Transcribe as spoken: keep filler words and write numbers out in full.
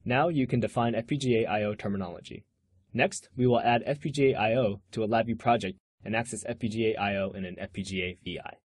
Now you can define F P G A I O terminology. Next, we will add F P G A I O to a LabVIEW project and access F P G A I O in an F P G A V I.